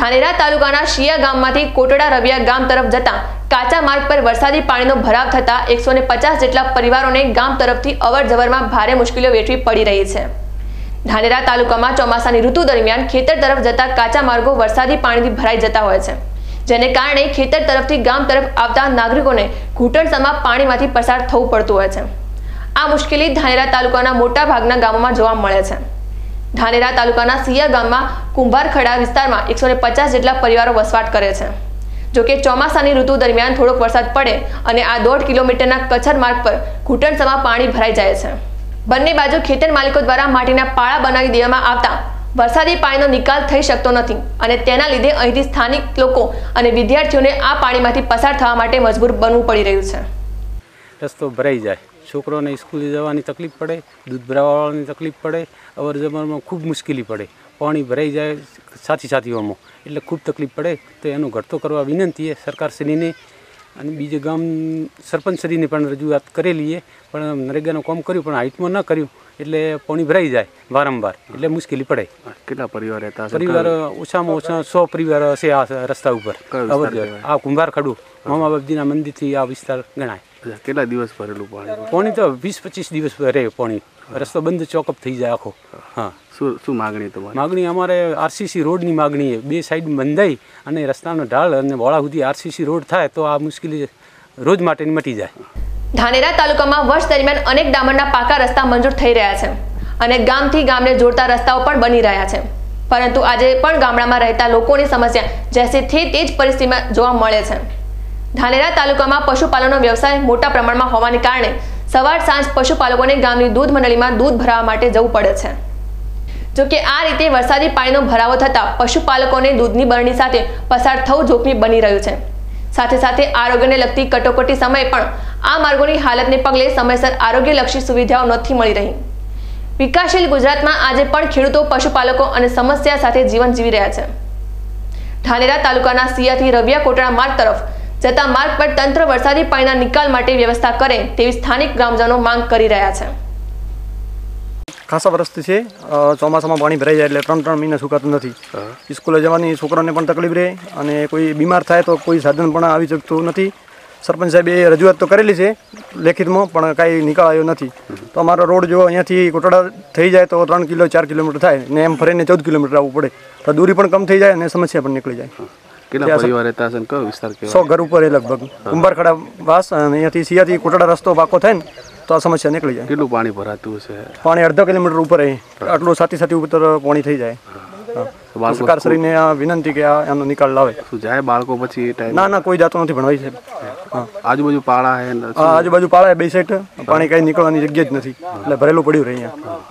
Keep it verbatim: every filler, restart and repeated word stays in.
ધાનેરા તાલુકાના શિયા ગામમાંથી કોટડા રવિયા ગામ તરફ જતા કાચા માર્ગ પર વરસાદી પાણીનો ભરાવ થતા એકસો પચાસ જેટલા પરિવારોને ગામ તરફથી અવરજવરમાં ભારે મુશ્કેલીઓ વેઠવી પડી રહી છે। ધાનેરા તાલુકામાં ચોમાસાની ઋતુ દરમિયાન ખેતર તરફ જતા કાચા માર્ગો વરસાદી પાણીથી ભરાઈ જતા હોય છે, જેને કારણે ખેતર તરફથી ગામ તરફ આવતા નાગરિકોને ઘૂંટણસમા પાણીમાંથી પસાર થવું પડતું હોય છે। આ મુશ્કેલી ધાનેરા તાલુકાના મોટા ભાગના ગામોમાં જોવા મળે છે। ધાનેરા તાલુકાના સિયા ગામમાં કુંભારખડા વિસ્તારમાં એકસો પચાસ જેટલા પરિવારો વસવાટ કરે છે। જો કે ચોમાસાની ઋતુ દરમિયાન થોડોક વરસાદ પડે અને આ દોઢ કિલોમીટરના કચ્છર માર્ગ પર ઘૂંટણસમા પાણી ભરાઈ જાય છે। બંને બાજુ ખેતર માલિકો દ્વારા માટીના પાળા બનાવી દેવામાં આવતા વરસાદી પાણીનો નિકાલ થઈ શકતો નથી અને તેના લીધે અહીંથી સ્થાનિક લોકો અને વિદ્યાર્થીઓને આ પાણીમાંથી પસાર થવા માટે મજબૂર બનવું પડી રહ્યું છે। રસ્તો ભરાઈ જાય, છોકરોને સ્કૂલે જવાની તકલીફ પડે, દૂધ ભરાવવાની તકલીફ પડે, અવર જવરમાં ખૂબ મુશ્કેલી પડે। પાણી ભરાઈ જાય સાથી સાથીઓમાં એટલે ખૂબ તકલીફ પડે, તો એનો ઘટતો કરવા વિનંતી છે સરકારશ્રીને અને બીજે ગામ સરપંચશ્રીને પણ રજૂઆત કરેલી છે, પણ નરેગાનું કામ કર્યું પણ હાઇટમાં ન કર્યું એટલે પાણી ભરાઈ જાય વારંવાર એટલે મુશ્કેલી પડે। કેટલા પરિવાર રહેતા? પરિવાર ઓછામાં ઓછા સો પરિવાર હશે આ રસ્તા ઉપર અવર જવર। આ કુંભારખડું મામા બાપજીના મંદિરથી આ વિસ્તાર ગણાય। કેટલા દિવસ ભરેલું પાણી? પાણી તો વીસ પચીસ દિવસ રહે પાણી, રસ્તો બંધ ચોકઅપ થઈ જાય આખો। હા, શું શું માગણી તમારી? માગણી અમારે આરસીસી રોડની માગણી છે, બે સાઈડ બંધાઈ અને રસ્તાનો ઢાળ અને વોળા સુધી આરસીસી રોડ થાય તો આ મુશ્કેલી રોજ માટેની મટી જાય। ધાનેરા તાલુકામાં વર્ષ દરમિયાન અનેક ડામરના પાકા રસ્તા મંજૂર થઈ રહ્યા છે અને ગામથી ગામને જોડતા રસ્તાઓ પણ બની રહ્યા છે, પરંતુ આજે પણ ગામડામાં રહેતા લોકોની સમસ્યા જેસે તે તે જ પરિસ્થિતિમાં જોવા મળે છે। ધાનેરા તાલુકામાં પશુપાલનનો વ્યવસાય મોટા પ્રમાણમાં હોવાને કારણે સવાર સાંજ પશુપાલકોને ગામની દૂધ મંડળીમાં દૂધ ભરાવવા માટે જવું પડે છે। જો કે આ રીતે વરસાદી પાણીનો ભરાવો થતાં પશુપાલકોને દૂધની બરણી સાથે પસાર થવું જોખમી બની રહ્યું છે। સાથે સાથે આરોગ્યને લગતી કટોકટી સમયે પણ આ માર્ગોની હાલતને પગલે સમયસર આરોગ્યલક્ષી સુવિધાઓ નથી મળી રહી। વિકાસશીલ ગુજરાતમાં આજે પણ ખેડૂતો પશુપાલકો અને સમસ્યા સાથે જીવન જીવી રહ્યા છે। ધાનેરા તાલુકાના સિયાથી રવિયા કોટડા માર્ગ તરફ જતા માર્ગ પર તંત્ર વરસાદી પાણીના નિકાલ માટે વ્યવસ્થા કરે તેવી સ્થાનિક ગ્રામજનો માંગ કરી રહ્યા છે। ખાસા વર્ષથી છે, ચોમાસામાં પાણી ભરાઈ જાય એટલે ત્રણ ત્રણ મહિના સુકાતું નથી। સ્કૂલે જવાની છોકરાને પણ તકલીફ રહે અને કોઈ બીમાર થાય તો કોઈ સાધન પણ આવી શકતું નથી। સરપંચ સાહેબે રજૂઆત તો કરેલી છે લેખિતમાં, પણ કાંઈ નિકાલ આવ્યો નથી। તો અમારો રોડ જો અહીંયાથી કોટડા થઈ જાય તો ત્રણ કિલો ચાર કિલોમીટર થાય ને એમ ફરીને ચૌદ કિલોમીટર આવવું પડે, તો દૂરી પણ કમ થઈ જાય અને સમસ્યા પણ નીકળી જાય। કેટલા પરિવાર રહેતા હશે? કયો વિસ્તાર કહેવાય? સો ઘર ઉપર એ લગભગ કુંભારખડા વાસ અને અહીંયાથી સિયાથી કોટડા રસ્તો પાકો થાય ને તો આ સમસ્યા નીકળી જાય। કેટલું પાણી ભરાતું હશે? પાણી અડધો કિલોમીટર ઉપર આટલું સાથી સાથી ઉપર પાણી થઈ જાય। સરકારશ્રીને આ વિનંતી કે આ એનો નિકાલ લાવે। શું જાય બાળકો પછી એ ટાઈમ? ના ના, કોઈ જાતો નથી ભણવાય છે। હા, આજુબાજુ પાળા હે? આજુબાજુ પાળા બે સાઈડ પાણી કઈ નીકળવાની જગ્યા જ નથી એટલે ભરેલું પડ્યું રહે અહીંયા।